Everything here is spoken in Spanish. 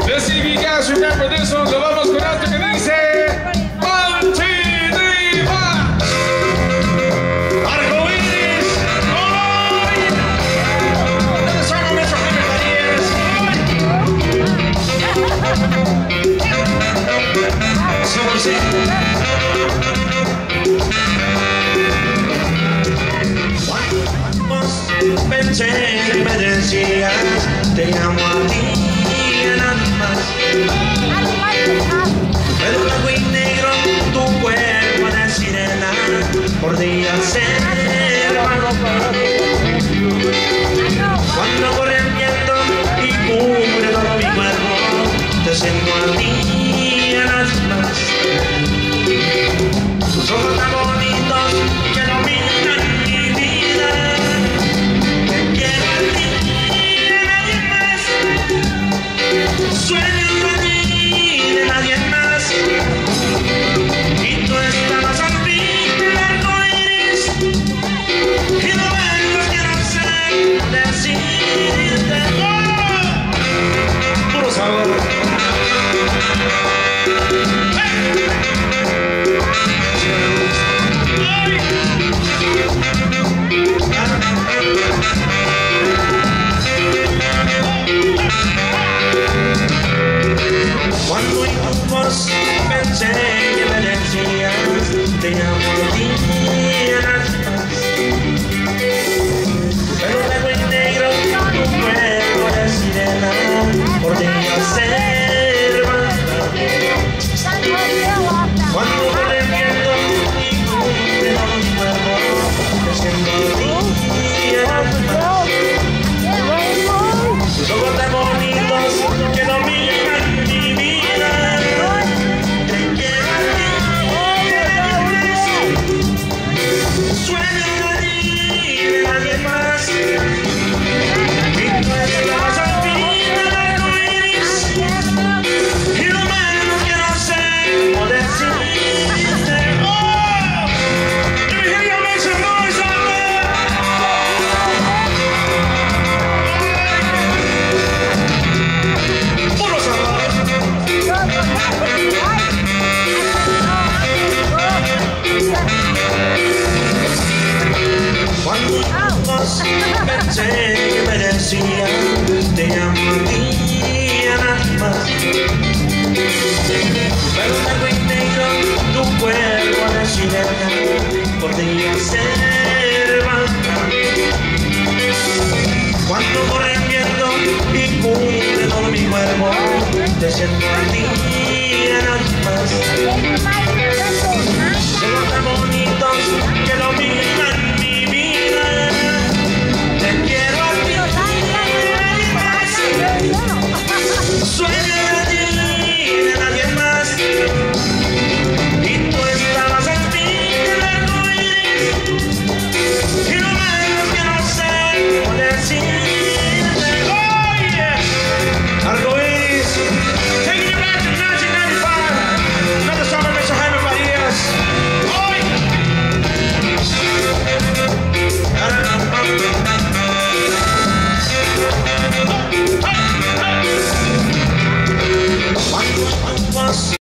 Let's see if you guys remember this one. Lo vamos con esto que dice 1, 2, 3, 4. Arcoíris. ¿Dónde son nuestros compañeros? Somos pensé que me decías, te amo a ti y a nadie más. Pero blanco y negro, tu cuerpo de sirena, podría ser algo cuando corre el viento y cubre todo mi cuerpo, te siento a ti y a nadie más. Tus ojos tan bonitos que no miran mi vida. Sueño de ti, de nadie más. Y tú estabas al fin del arcoíris. Y lo menos quiero hacer, decirte oh, puro sabor. Cuando en tu voz pensé que me decías, te amo a ti y a nadie más. Pero blanco y negro, tu cuerpo de sirena, podría ser verdad. Cuando corre el viento y cubre todo mi cuerpo, te siento a ti y a nadie más. Tus ojos tan bonitos que no miran mi vida. Te quiero a ti, sueño de ti, de nadie más. Y tú estabas al fin del arcoíris. Y lo menos quiero hacer como decirte oh, Virginia, make some noise out there. Puro sabor. Cuando vos pensé que me decías, te amo a ti y a nadie más. Pero blanco y negro, tu cuerpo de sirena, podría ser verdad. Cuando corre el viento y cubre todo mi cuerpo, te siento a ti y a nadie más.